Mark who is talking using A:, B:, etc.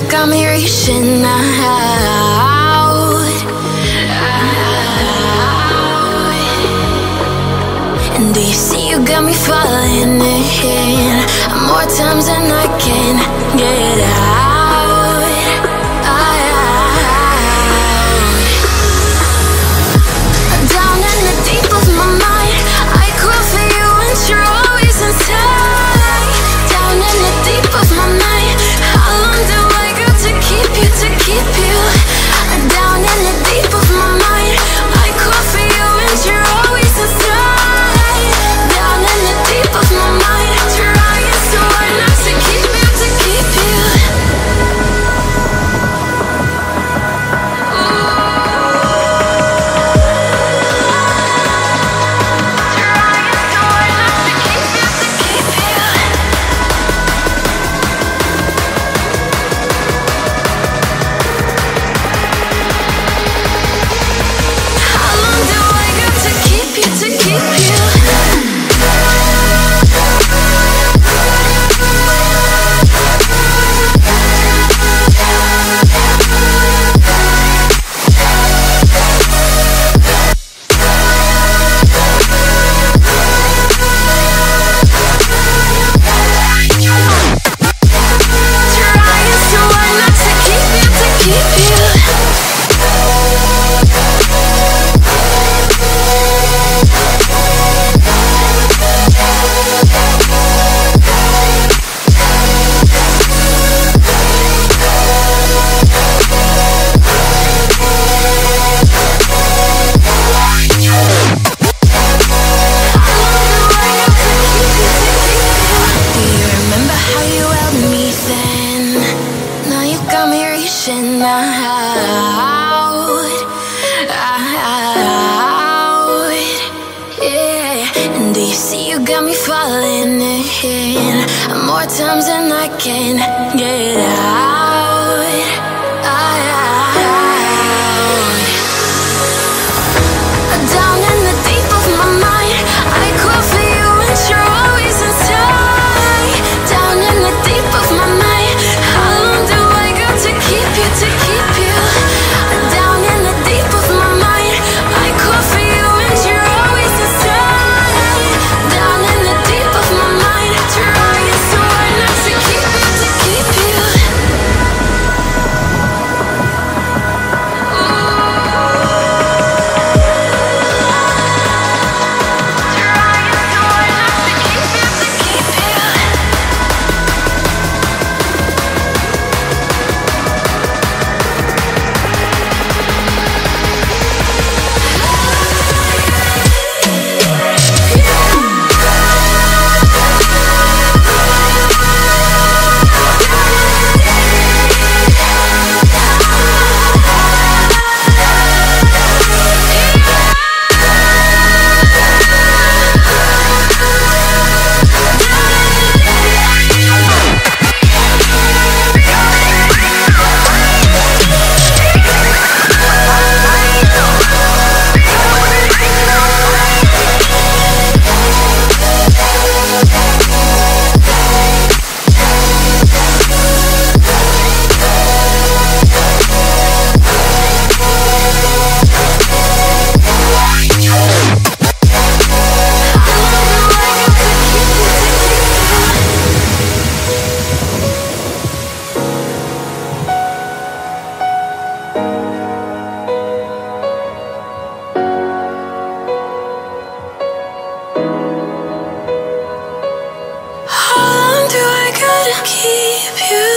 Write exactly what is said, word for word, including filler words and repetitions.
A: got me reaching out, and do you see you got me falling in more times than I can get out. Down in the deep of my mind, I call for you and you're always inside. Down in the deep of my mind, how long do I got to keep you, to keep you? Down in the deep of my mind, I call for you and you're always inside. Down in the deep of my mind, trying so hard not to keep you, to keep you. Times and I can't get out, out. Down in the deep of my mind, I call for you and you're always inside. Down in the deep of my mind, how long do I got to keep you, to keep you? Down in the deep of my mind, I call for you and you're always inside. Down in the deep of my mind, trying so hard not to keep you, to keep you. How long do I gotta keep you?